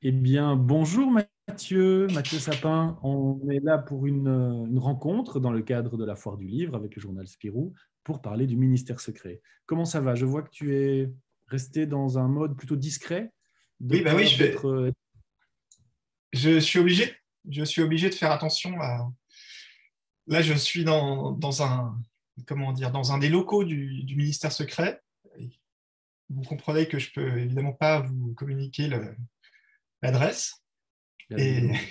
Eh bien, bonjour Mathieu Sapin. On est là pour une rencontre dans le cadre de la Foire du Livre avec le journal Spirou pour parler du ministère secret. Comment ça va? Je vois que tu es resté dans un mode plutôt discret, de Oui, bah oui, peur d'être... je suis obligé. Je suis obligé de faire attention à. Là, je suis dans un, comment dire, dans un des locaux du ministère secret. Vous comprenez que je peux évidemment pas vous communiquer l'adresse. Bien Et, évidemment.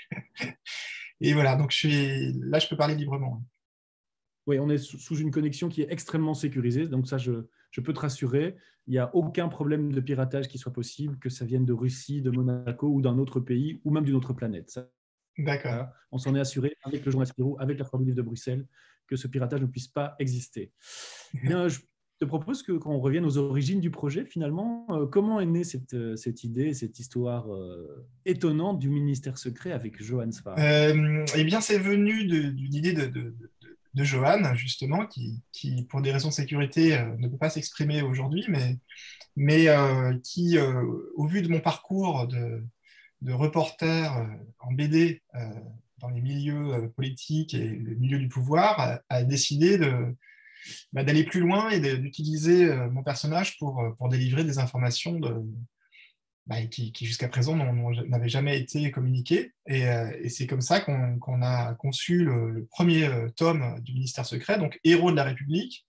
et voilà, donc là, je peux parler librement. Oui, on est sous une connexion qui est extrêmement sécurisée, donc ça, je peux te rassurer. Il n'y a aucun problème de piratage qui soit possible, que ça vienne de Russie, de Monaco ou d'un autre pays, ou même d'une autre planète. D'accord. On s'en est assuré avec le journal Spirou, avec la Foire du Livre de Bruxelles, que ce piratage ne puisse pas exister. Bien, je te propose qu'on revienne aux origines du projet. Finalement, comment est née cette idée, cette histoire étonnante du ministère secret avec Johann Sfar? Eh bien, c'est venu d'une idée de Johan, justement, qui, pour des raisons de sécurité, ne peut pas s'exprimer aujourd'hui, mais qui, au vu de mon parcours de reporter en BD dans les milieux politiques et le milieu du pouvoir, a décidé d'aller plus loin et d'utiliser mon personnage pour délivrer des informations qui jusqu'à présent n'avaient jamais été communiquées. Et c'est comme ça qu'on a conçu le premier tome du ministère secret, donc Héros de la République,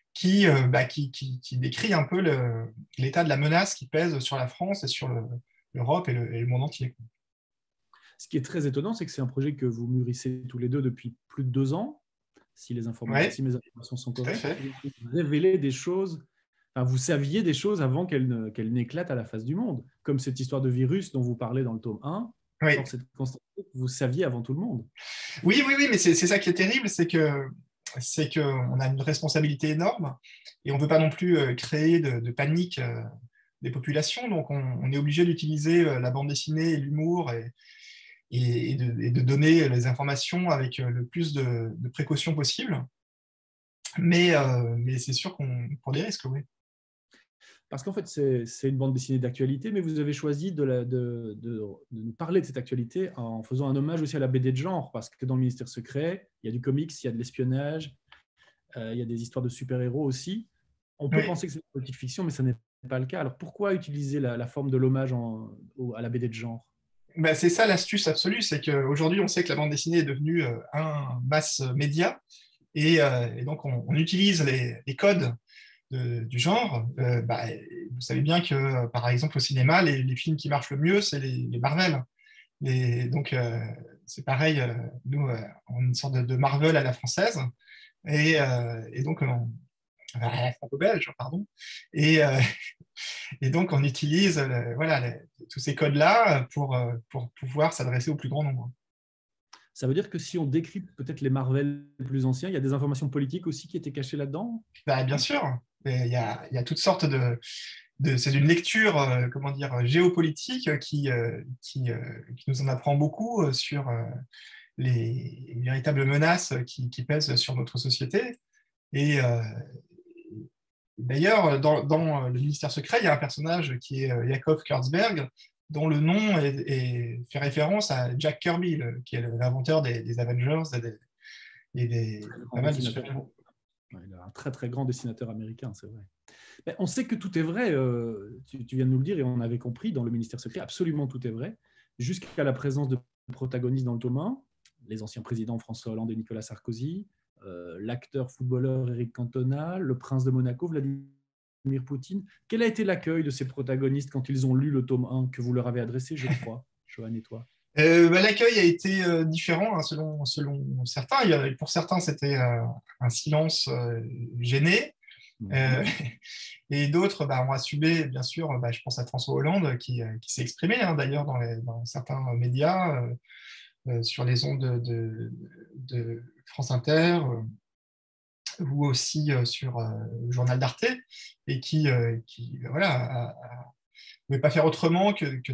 qui décrit un peu l'état de la menace qui pèse sur la France et sur l'Europe et le monde entier. Ce qui est très étonnant, c'est que c'est un projet que vous mûrissez tous les deux depuis plus de 2 ans, Oui, si mes informations sont tout à correctes. fait. Vous révélez des choses, enfin, vous saviez des choses avant qu'elles n'éclatent à la face du monde, comme cette histoire de virus dont vous parlez dans le tome 1. Oui, Force est de constater que vous saviez avant tout le monde. oui, oui, oui, mais c'est ça qui est terrible, c'est que on a une responsabilité énorme et on ne veut pas non plus créer de panique des populations, donc on est obligé d'utiliser la bande dessinée et l'humour et de donner les informations avec le plus de précautions possible. Mais c'est sûr qu'on pour des risques, oui. Parce qu'en fait, c'est une bande dessinée d'actualité, mais vous avez choisi de nous parler de cette actualité en faisant un hommage aussi à la BD de genre, parce que dans le ministère secret, il y a du comics, il y a de l'espionnage, il y a des histoires de super-héros aussi. On peut Oui. penser que c'est une politique fiction, mais ce n'est pas le cas. Alors pourquoi utiliser la forme de l'hommage à la BD de genre? Bah, c'est ça l'astuce absolue, c'est qu'aujourd'hui, on sait que la bande dessinée est devenue un mass média, et donc on utilise les codes du genre. Vous savez bien que, par exemple, au cinéma, les films qui marchent le mieux, c'est les Marvel. Donc, c'est pareil, nous, on est une sorte de Marvel à la française, et donc, à la franco-belge, pardon. Et, euh, et donc, on utilise voilà, tous ces codes-là pour pouvoir s'adresser au plus grand nombre. Ça veut dire que si on décrypte peut-être les Marvel plus anciens, il y a des informations politiques aussi qui étaient cachées là-dedans? Bah, bien sûr, il y a toutes sortes c'est une lecture, comment dire, géopolitique qui nous en apprend beaucoup sur les véritables menaces qui pèsent sur notre société. Et d'ailleurs, dans le ministère secret, il y a un personnage qui est Yakov Kurtzberg, dont le nom fait référence à Jack Kirby, qui est l'inventeur des Avengers Très grand pas mal de dessinateur. super-héros. Ouais, il est un très très grand dessinateur américain, c'est vrai. Mais on sait que tout est vrai, tu viens de nous le dire et on avait compris dans le ministère secret, absolument tout est vrai, jusqu'à la présence de protagonistes dans le tome 1, les anciens présidents François Hollande et Nicolas Sarkozy, l'acteur footballeur Eric Cantona, le prince de Monaco, Vladimir Poutine. Quel a été l'accueil de ces protagonistes quand ils ont lu le tome 1 que vous leur avez adressé, je crois, Johan et toi? L'accueil a été différent hein, selon certains. Pour certains, c'était un silence gêné. Euh, Mhm. et d'autres ont assumé, bien sûr, je pense à François Hollande qui s'est exprimé hein, d'ailleurs dans certains médias sur les ondes de France Inter ou aussi sur le journal d'Arte et voilà, ne pouvait pas faire autrement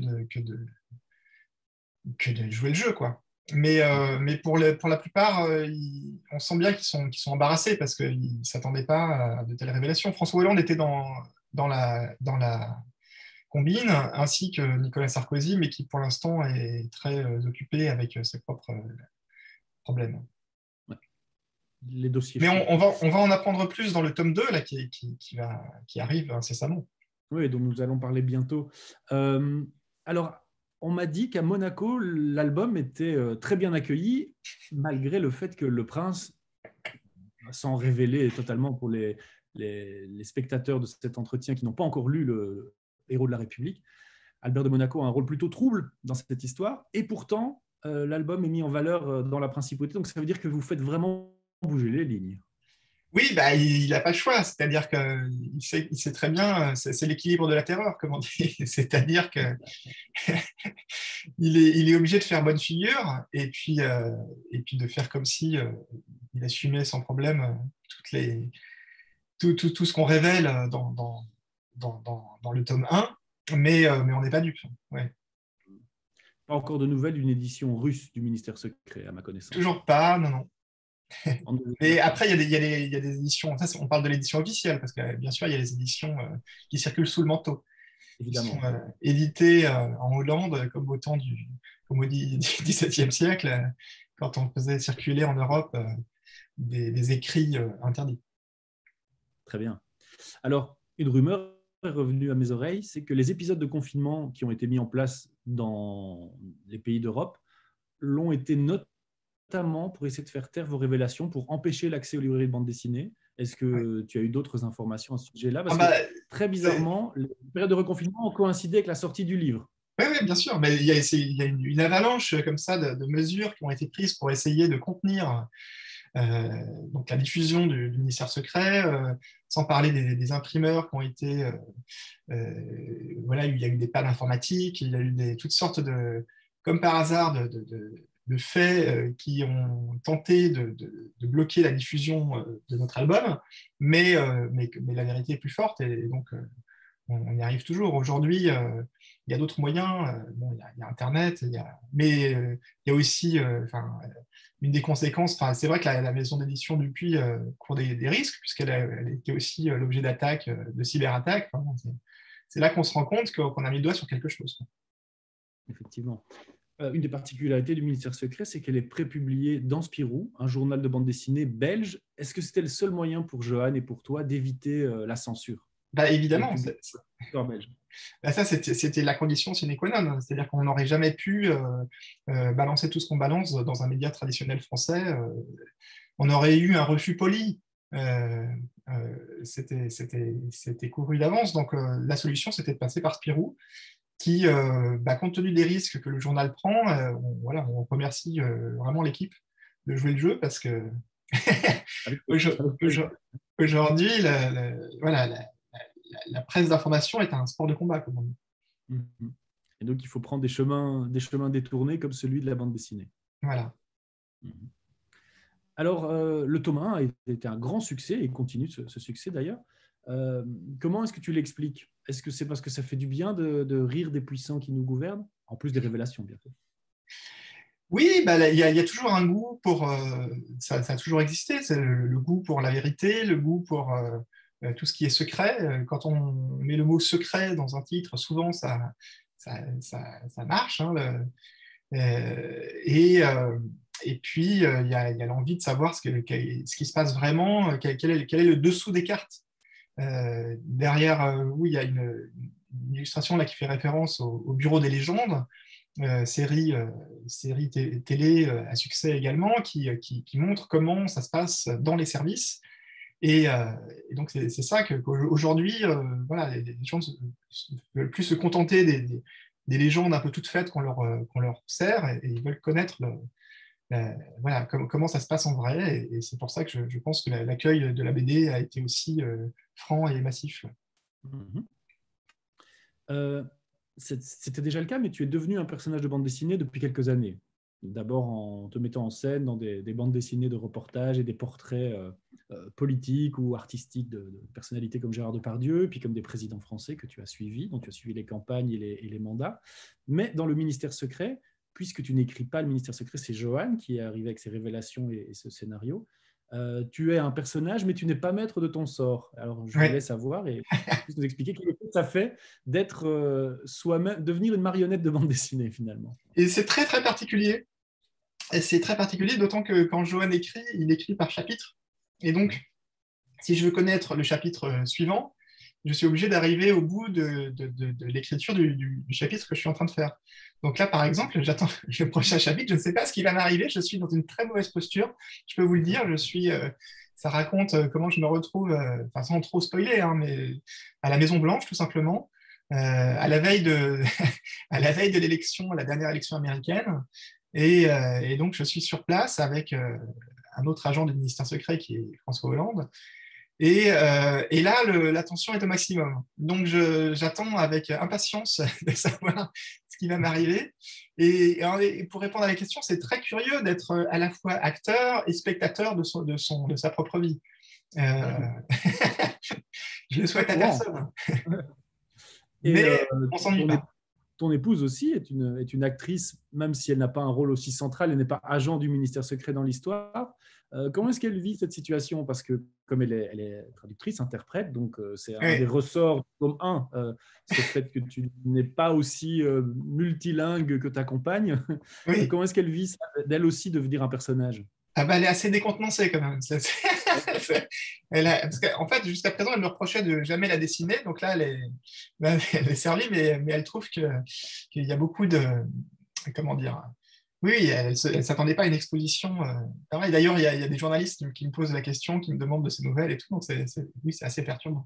que de jouer le jeu, quoi. Mais pour la plupart, on sent bien qu'ils sont embarrassés parce qu'ils ne s'attendaient pas à de telles révélations. François Hollande était dans combine, ainsi que Nicolas Sarkozy, mais qui pour l'instant est très occupé avec ses propres problèmes. Ouais. Les dossiers Mais chauds. on va en apprendre plus dans le tome 2 là, qui arrive incessamment. Oui, dont nous allons parler bientôt. Alors, on m'a dit qu'à Monaco, l'album était très bien accueilli, malgré le fait que le prince, sans révéler totalement pour les spectateurs de cet entretien qui n'ont pas encore lu le Héros de la République, Albert de Monaco a un rôle plutôt trouble dans cette histoire, et pourtant, l'album est mis en valeur dans la principauté, donc ça veut dire que vous faites vraiment bouger les lignes. Oui, bah, il n'a pas le choix, c'est-à-dire qu'il il sait très bien, c'est l'équilibre de la terreur, comme on dit, c'est-à-dire que il est obligé de faire bonne figure et puis de faire comme si il assumait sans problème tout ce qu'on révèle dans le tome 1, mais on n'est pas dupe. Ouais. Pas encore de nouvelles d'une édition russe du ministère secret, à ma connaissance. Toujours pas, non, non. En Mais après, il y a des éditions, ça, on parle de l'édition officielle, parce que bien sûr, il y a les éditions qui circulent sous le manteau, qui sont évidemment. éditées en Hollande, comme au temps comme au XVIIe siècle, quand on faisait circuler en Europe des écrits interdits. Très bien. Alors, une rumeur est revenue à mes oreilles, c'est que les épisodes de confinement qui ont été mis en place dans les pays d'Europe l'ont été notamment pour essayer de faire taire vos révélations, pour empêcher l'accès aux librairies de bande dessinée. Est-ce Ouais. que tu as eu d'autres informations à ce sujet-là? Ah Parce que bah, très bizarrement, les périodes de reconfinement ont coïncidé avec la sortie du livre. oui, bien sûr, mais il y a une avalanche comme ça de mesures qui ont été prises pour essayer de contenir donc la diffusion du ministère secret, sans parler des imprimeurs qui ont été... voilà, il y a eu des pannes informatiques, il y a eu toutes sortes comme par hasard, de faits qui ont tenté de bloquer la diffusion de notre album, mais la vérité est plus forte et donc on y arrive toujours. Aujourd'hui, il y a d'autres moyens. Bon, il y a Internet, mais il y a aussi une des conséquences. C'est vrai que la maison d'édition Dupuis court des risques, elle était aussi l'objet d'attaques, de cyberattaques. C'est là qu'on se rend compte qu'on a mis le doigt sur quelque chose. Effectivement. Une des particularités du ministère secret, c'est qu'elle est prépubliée dans Spirou, un journal de bande dessinée belge. Est-ce que c'était le seul moyen pour Johan et pour toi d'éviter la censure? Bah, évidemment, Belge. bah, ça c'était la condition sine qua non. C'est-à-dire qu'on n'aurait jamais pu balancer tout ce qu'on balance dans un média traditionnel français. On aurait eu un refus poli. C'était couru d'avance. Donc la solution, c'était de passer par Spirou, qui, compte tenu des risques que le journal prend, on remercie vraiment l'équipe de jouer le jeu parce que aujourd'hui, la presse d'information est un sport de combat, comme on dit. Et donc, il faut prendre des chemins détournés comme celui de la bande dessinée. Voilà. Alors, le tome 1 a été un grand succès et continue ce succès d'ailleurs. Comment est-ce que tu l'expliques? Est-ce que c'est parce que ça fait du bien de rire des puissants qui nous gouvernent, en plus des révélations, bien sûr? Oui, il y a toujours un goût pour... ça a toujours existé, c'est le goût pour la vérité, le goût pour tout ce qui est secret. Quand on met le mot secret dans un titre, souvent ça marche. Hein, et puis, il y a l'envie de savoir ce qui se passe vraiment, quel est le dessous des cartes. Derrière, oui, il y a une illustration là qui fait référence au Bureau des légendes, série télé à succès également, qui montre comment ça se passe dans les services. Et donc, c'est ça qu'aujourd'hui, voilà, les gens ne veulent plus se contenter des légendes un peu toutes faites qu'on leur sert, et ils veulent connaître voilà, comment ça se passe en vrai. Et c'est pour ça que je pense que l'accueil de la BD a été aussi franc et massif. C'était déjà le cas, mais tu es devenu un personnage de bande dessinée depuis quelques années. D'abord en te mettant en scène dans des bandes dessinées de reportages et des portraits politiques ou artistiques de personnalités comme Gérard Depardieu, puis comme des présidents français que tu as suivis, dont tu as suivi les campagnes et les mandats. Mais dans le ministère secret, puisque tu n'écris pas le ministère secret, c'est Johan qui est arrivé avec ses révélations et ce scénario. tu es un personnage, mais tu n'es pas maître de ton sort. Alors, je Ouais. voulais savoir et nous expliquer quel effet ça fait d'être soi-même, devenir une marionnette de bande dessinée, finalement. Et c'est très, très particulier. Et c'est très particulier, d'autant que quand Johan écrit, il écrit par chapitre. Et donc, Ouais. si je veux connaître le chapitre suivant, je suis obligé d'arriver au bout de l'écriture du chapitre que je suis en train de faire. Donc là, par exemple, j'attends le prochain chapitre, je ne sais pas ce qui va m'arriver, je suis dans une très mauvaise posture, je peux vous le dire, ça raconte comment je me retrouve, enfin sans trop spoiler, hein, mais à la Maison Blanche, tout simplement, à la veille à la veille de l'élection, la dernière élection américaine, et donc je suis sur place avec un autre agent du ministère secret qui est François Hollande, et là, la tension est au maximum. Donc, j'attends avec impatience de savoir ce qui va m'arriver. Et pour répondre à la question, c'est très curieux d'être à la fois acteur et spectateur de sa propre vie. Euh, je le C'est pas souhaite à courant. personne, Et mais on s'ennuie ton, pas. ton épouse aussi est une actrice, même si elle n'a pas un rôle aussi central, elle n'est pas agent du ministère secret dans l'histoire. Comment est-ce qu'elle vit cette situation? Parce que comme elle est traductrice, interprète, donc c'est un des Oui, ressorts du tome 1, ce fait que tu n'es pas aussi multilingue que ta compagne. oui. Comment est-ce qu'elle vit ça, d'elle aussi devenir un personnage? Ah bah, elle est assez décontenancée quand même. Parce qu'en fait, jusqu'à présent, elle me reprochait de jamais la dessiner. Donc là, elle est servie, mais elle trouve qu'il y a beaucoup de, comment dire, oui, elle ne s'attendait pas à une exposition pareille. D'ailleurs, il y a des journalistes qui me posent la question, qui me demandent de ces nouvelles et tout. Donc, oui, c'est assez perturbant.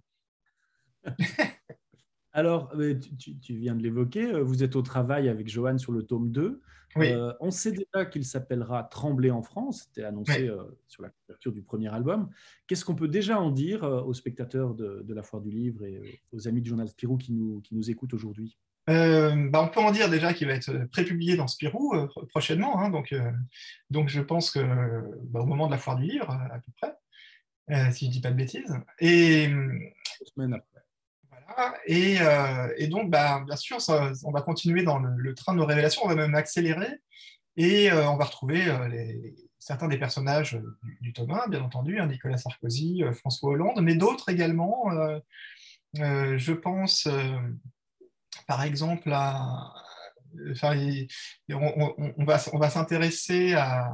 Alors, tu viens de l'évoquer, vous êtes au travail avec Johan sur le tome 2. Oui, On sait déjà qu'il s'appellera Trembler en France, c'était annoncé oui. sur la couverture du premier album. Qu'est-ce qu'on peut déjà en dire aux spectateurs de la Foire du Livre et aux amis du journal Spirou qui nous écoutent aujourd'hui? Bah, on peut en dire déjà qu'il va être prépublié dans Spirou prochainement. Hein, donc, je pense que bah, au moment de la foire du livre, à peu près, si je ne dis pas de bêtises. Et, 2 semaines après. voilà. Et donc, bah, bien sûr, on va continuer dans le train de nos révélations, on va même accélérer et on va retrouver certains des personnages du tome 1, bien entendu, hein, Nicolas Sarkozy, François Hollande, mais d'autres également. Je pense, par exemple, enfin, on va s'intéresser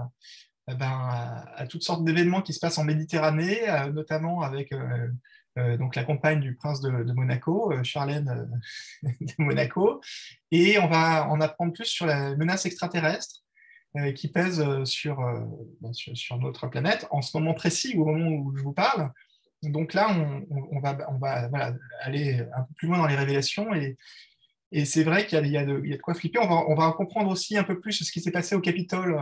à toutes sortes d'événements qui se passent en Méditerranée, notamment avec donc la compagne du prince de Monaco, Charlène de Monaco, et on va en apprendre plus sur la menace extraterrestre qui pèse sur notre planète en ce moment précis, au moment où je vous parle. Donc là, on va voilà, aller un peu plus loin dans les révélations et c'est vrai qu'il y a de quoi flipper. On va comprendre aussi un peu plus ce qui s'est passé au Capitole,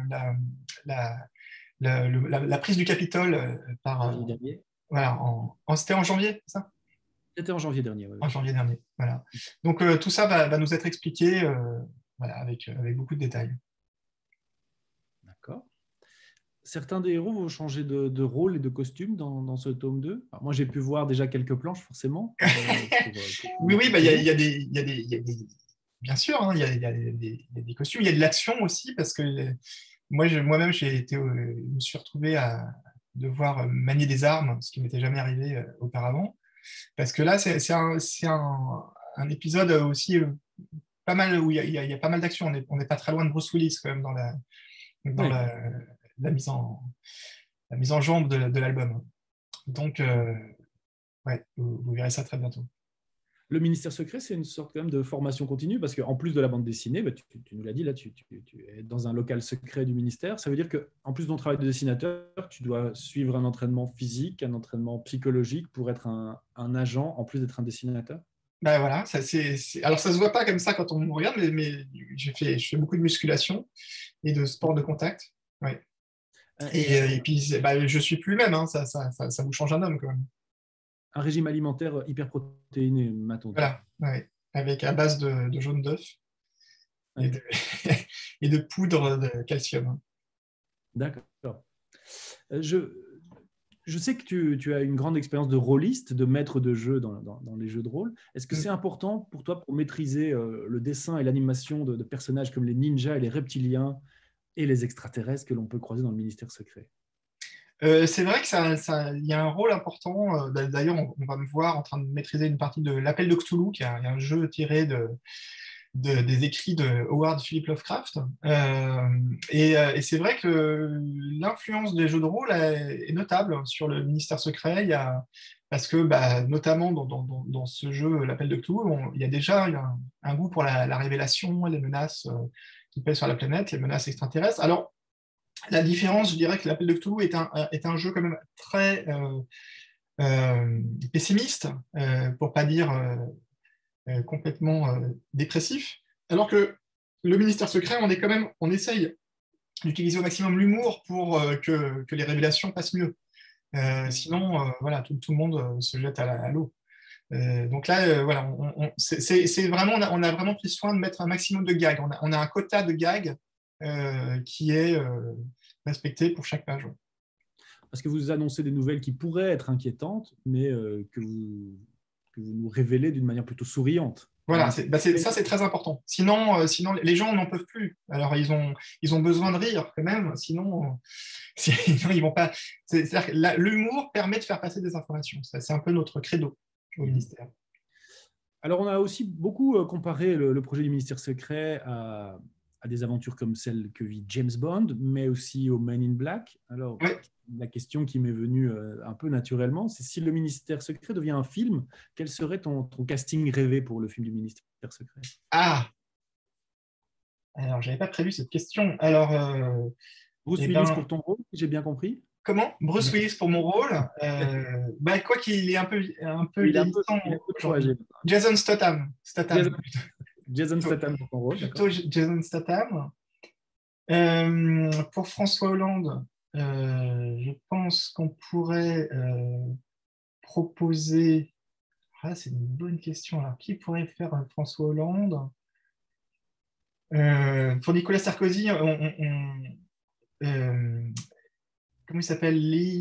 la, la prise du Capitole Janvier dernier. voilà, c'était en janvier, c'est ça? C'était en janvier dernier, oui. En janvier dernier. Voilà. Donc tout ça va nous être expliqué voilà, avec beaucoup de détails. D'accord. Certains des héros vont changer de rôle et de costume dans ce tome 2. Alors, moi, j'ai pu voir déjà quelques planches, forcément, pour Oui, oui, bah, Spirou. bien sûr, hein, il y a des costumes, il y a de l'action aussi, parce que moi-même, je me suis retrouvé à devoir manier des armes, ce qui m'était jamais arrivé auparavant. Parce que là, c'est un épisode aussi pas mal où il y a pas mal d'action. On n'est pas très loin de Bruce Willis quand même dans Oui. la la mise en jambe de l'album. Donc, ouais, vous verrez ça très bientôt. Le ministère secret, c'est une sorte quand même de formation continue parce qu'en plus de la bande dessinée, bah, tu nous l'as dit, là, tu es dans un local secret du ministère. Ça veut dire qu'en plus de ton travail de dessinateur, tu dois suivre un entraînement physique, un entraînement psychologique pour être un agent en plus d'être un dessinateur. Ben voilà, alors ça se voit pas comme ça quand on me regarde, mais je fais beaucoup de musculation et de sport de contact. Ouais. Et puis, bah, je suis plus le même, hein, ça vous change un homme quand même. Un régime alimentaire hyperprotéiné, m'a-t-on dit. Voilà, ouais. Avec à base de jaune d'œuf et Ouais. de, et de poudre de calcium. D'accord. Je sais que tu as une grande expérience de rôliste, de maître de jeu dans les jeux de rôle. Est-ce que c'est important pour toi pour maîtriser le dessin et l'animation de personnages comme les ninjas et les reptiliens et les extraterrestres que l'on peut croiser dans le ministère secret? C'est vrai que il y a un rôle important. D'ailleurs, on va me voir en train de maîtriser une partie de l'Appel de Cthulhu, qui est un jeu tiré des écrits de Howard Philip Lovecraft. Et c'est vrai que l'influence des jeux de rôle est notable sur le ministère secret. Parce que, notamment dans ce jeu, l'Appel de Cthulhu, il y a déjà un goût pour la révélation et les menaces qui pèsent sur la planète, les menaces extraterrestres. Alors, la différence, je dirais que l'Appel de Cthulhu est un jeu quand même très pessimiste, pour pas dire complètement dépressif, alors que le ministère secret, on essaye d'utiliser au maximum l'humour pour que les révélations passent mieux. Sinon, voilà, tout le monde se jette à l'eau. Donc là, voilà, c'est vraiment, on a vraiment pris soin de mettre un maximum de gags. On a un quota de gags qui est respecté pour chaque page. Ouais. Parce que vous annoncez des nouvelles qui pourraient être inquiétantes, mais que vous nous révélez d'une manière plutôt souriante. Voilà, ça c'est très important. Sinon, les gens n'en peuvent plus. Alors ils ont besoin de rire quand même, sinon ils vont pas. C'est-à-dire que l'humour permet de faire passer des informations. C'est un peu notre credo au ministère. Alors on a aussi beaucoup comparé le projet du ministère secret à des aventures comme celles que vit James Bond, mais aussi au Men in Black. Alors, ouais. La question qui m'est venue un peu naturellement, c'est si le ministère secret devient un film, quel serait ton casting rêvé pour le film du ministère secret? Ah, alors j'avais pas prévu cette question. Alors, Bruce Willis pour ton rôle, si j'ai bien compris. Comment? Bruce Willis pour mon rôle. Quoi qu'il est un peu vieillissant aujourd'hui. Jason Statham. Jason Statham pour ton rôle. Plutôt Jason Statham. Pour François Hollande, je pense qu'on pourrait proposer. Ah, c'est une bonne question. Alors, qui pourrait faire François Hollande? Pour Nicolas Sarkozy, comment il s'appelle?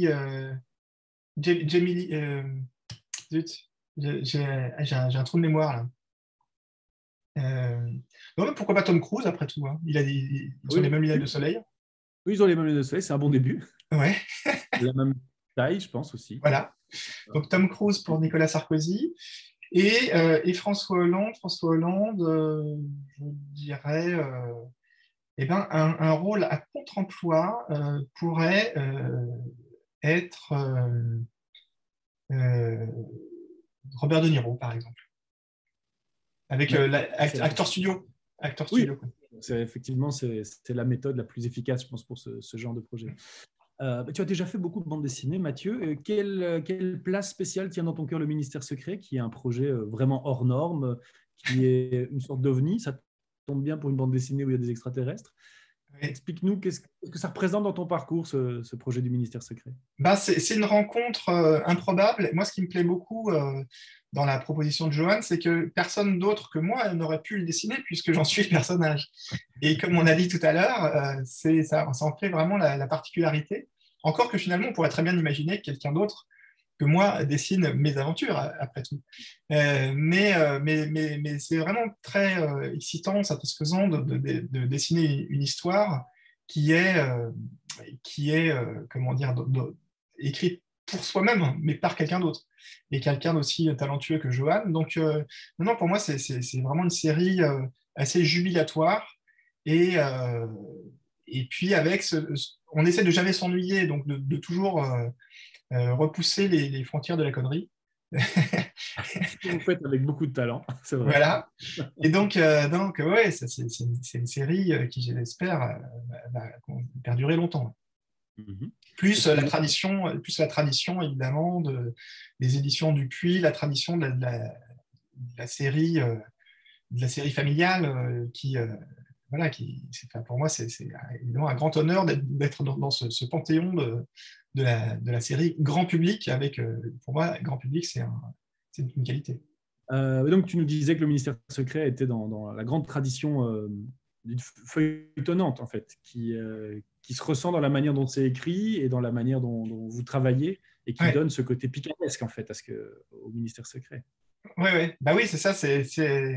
Jamie Zut, j'ai un trou de mémoire là. Non, mais pourquoi pas Tom Cruise après tout, hein. Ils ont les mêmes lunettes de soleil. Oui, ils ont les mêmes lunettes de soleil, c'est un bon début. Ouais. La même taille, je pense aussi. Voilà. Donc Tom Cruise pour Nicolas Sarkozy. Et François Hollande, je dirais un rôle à contre-emploi pourrait être Robert De Niro, par exemple. Avec acteur studio. Oui, effectivement, c'est la méthode la plus efficace, je pense, pour ce genre de projet. Tu as déjà fait beaucoup de bandes dessinées, Mathieu. Quelle place spéciale tient dans ton cœur le ministère secret, qui est un projet vraiment hors norme, qui est une sorte d'ovni? Ça tombe bien pour une bande dessinée où il y a des extraterrestres. Oui. Explique-nous qu'est-ce que ça représente dans ton parcours, ce projet du ministère secret. C'est une rencontre improbable. Moi, ce qui me plaît beaucoup dans la proposition de Johan, c'est que personne d'autre que moi n'aurait pu le dessiner puisque j'en suis le personnage. Et comme on a dit tout à l'heure, ça en fait vraiment la particularité. Encore que finalement, on pourrait très bien imaginer que quelqu'un d'autre que moi dessine mes aventures, après tout. Mais c'est vraiment très excitant, satisfaisant de dessiner une histoire qui est comment dire, écrite pour soi-même, mais par quelqu'un d'autre, et quelqu'un d'aussi talentueux que Johan. Donc, non, pour moi, c'est vraiment une série assez jubilatoire, et puis on essaie de jamais s'ennuyer, donc de toujours repousser les frontières de la connerie. Vous faites avec beaucoup de talent, c'est vrai. Voilà. Et donc ouais, c'est une série qui, j'espère, va perdurer longtemps. Mm-hmm. Plus la tradition, évidemment, des éditions Dupuis, la tradition de la série familiale qui pour moi, c'est évidemment un grand honneur d'être dans ce panthéon de la série grand public. Pour moi, grand public, c'est une qualité. Donc, tu nous disais que le ministère secret était dans la grande tradition feuilletonnante, en fait, qui se ressent dans la manière dont c'est écrit et dans la manière dont vous travaillez, et qui donne ce côté picaresque, en fait, au ministère secret. Oui, bah oui, c'est ça. C'est vrai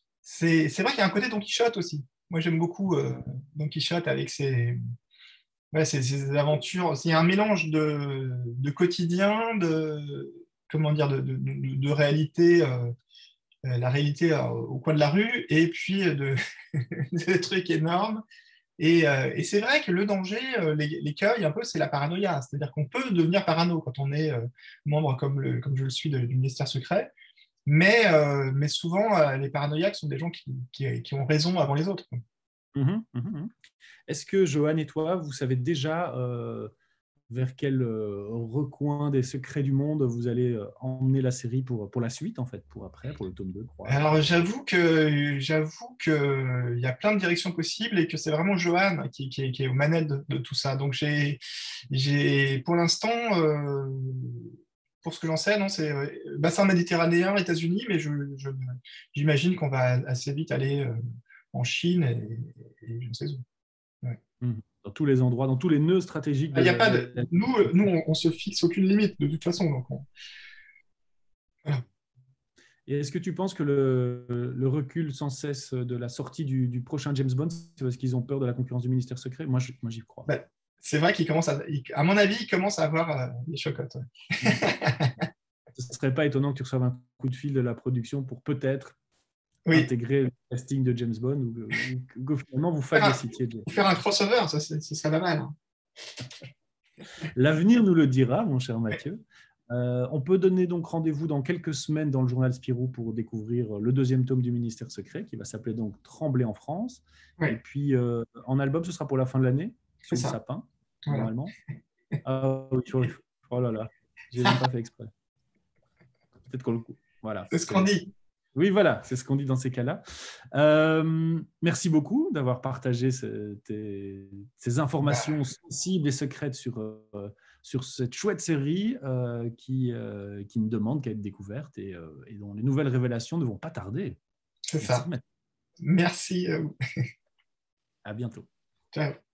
qu'il y a un côté Don Quichotte aussi. Moi, j'aime beaucoup Don Quichotte avec ses Ouais, c'est des aventures. Il y a un mélange de quotidien, comment dire, de réalité, la réalité au coin de la rue, et puis de trucs énormes. Et c'est vrai que le danger, l'écueil, un peu, c'est la paranoïa. C'est-à-dire qu'on peut devenir parano quand on est membre, comme je le suis, du ministère secret. Mais souvent, les paranoïaques sont des gens qui ont raison avant les autres. Est-ce que Johan et toi, vous savez déjà vers quel recoin des secrets du monde vous allez emmener la série pour la suite, en fait, pour après, pour le tome 2, 3? Alors, j'avoue que il y a plein de directions possibles et que c'est vraiment Johan qui est aux manettes de tout ça. Donc, pour l'instant, pour ce que j'en sais, non, c'est bassin méditerranéen, États-Unis, mais j'imagine qu'on va assez vite aller en Chine et je ne sais où. Ouais. Dans tous les endroits, dans tous les nœuds stratégiques Il y a pas de... nous, on se fixe aucune limite de toute façon. Donc voilà. Et est-ce que tu penses que le recul sans cesse de la sortie du prochain James Bond, c'est parce qu'ils ont peur de la concurrence du ministère secret? Moi, j'y crois. Ben, c'est vrai qu'il commence à mon avis, il commence à avoir des chocottes. Ouais. Ce ne serait pas étonnant que tu reçoives un coup de fil de la production pour peut-être Oui. intégrer le casting de James Bond ou que finalement vous phagocytiez. Faire un crossover, ça serait pas mal. Hein. L'avenir nous le dira, mon cher Mathieu. On peut donner donc rendez-vous dans quelques semaines dans le journal Spirou pour découvrir le deuxième tome du Ministère secret qui va s'appeler donc Trembler en France. Oui. Et puis en album, ce sera pour la fin de l'année, sous le sapin, voilà. normalement. Oh là là, j'ai même pas fait exprès. Peut-être qu'on le coup. Voilà. C'est ce qu'on dit. Oui, voilà, c'est ce qu'on dit dans ces cas-là. Merci beaucoup d'avoir partagé ces informations sensibles et secrètes sur cette chouette série qui ne demande qu'à être découverte et dont les nouvelles révélations ne vont pas tarder. C'est ça. Merci à vous. À bientôt. Ciao.